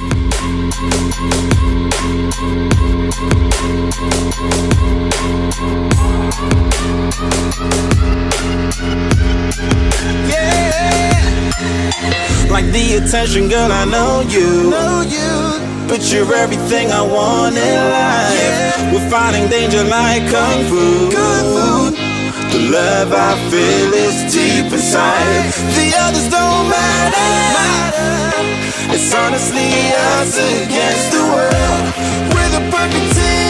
Like the attention, girl, I know you. But you're everything I want in life. We're fighting danger like Kung Fu. The love I feel is deep inside. The others don't matter. It's honestly us against the world. We're the perfect team.